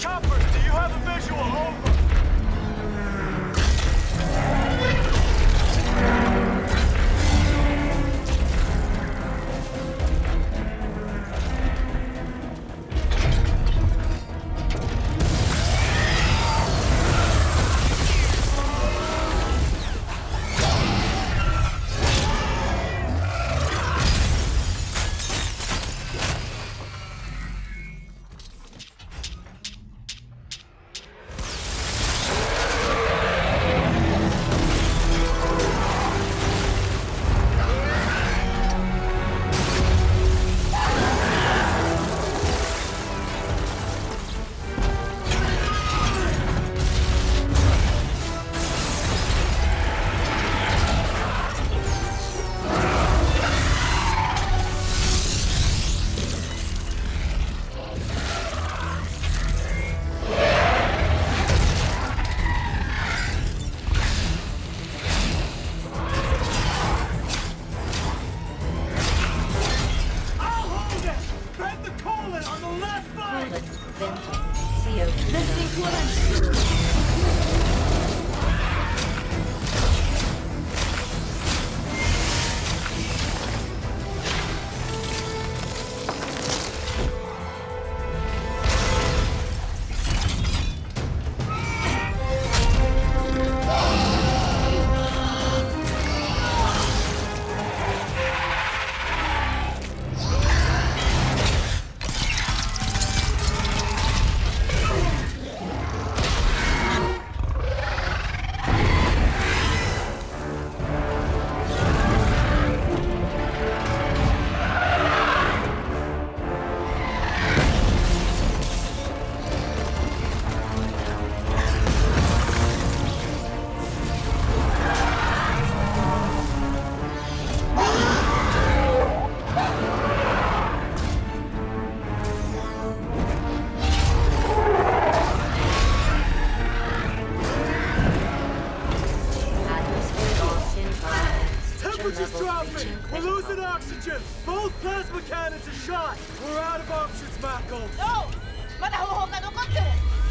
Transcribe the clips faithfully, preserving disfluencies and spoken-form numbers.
Choppers, do you have a visual? Over. Temperature's dropping! We're losing oxygen! Both plasma cannons are shot! We're out of options, Mako! No! まだ方法が残ってる!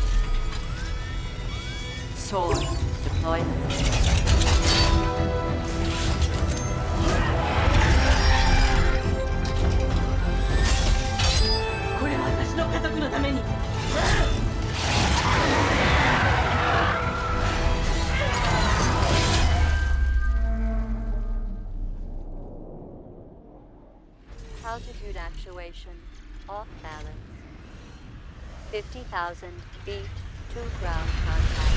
Sword deployment. これは私の家族のために! Altitude actuation, off balance. fifty thousand feet to ground contact.